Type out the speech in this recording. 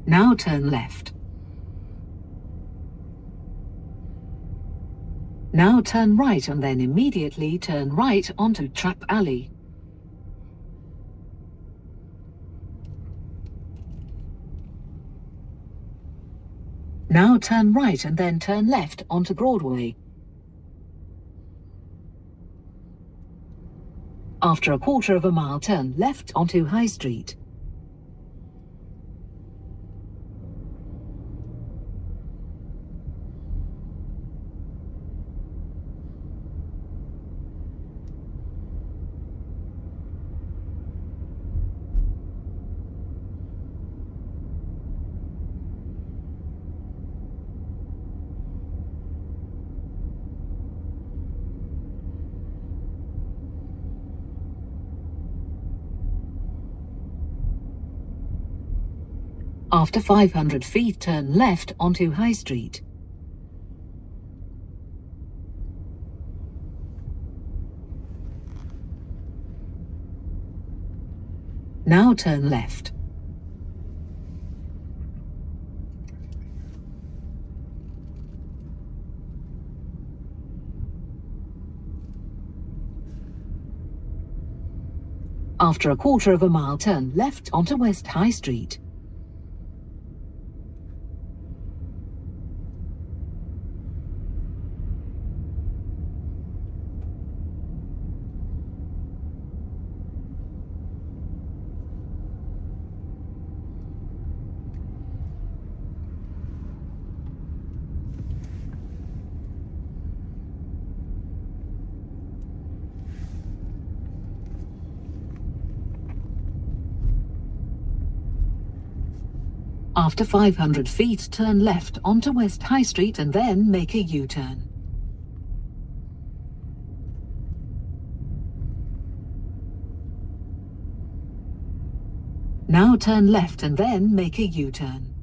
Now turn left. Now turn right and then immediately turn right onto Trap Alley. Now turn right and then turn left onto Broadway. After a quarter of a mile, turn left onto High Street. After 500 feet, turn left onto High Street. Now turn left. After a quarter of a mile, turn left onto West High Street. After 500 feet, turn left onto West High Street and then make a U-turn. Now turn left and then make a U-turn.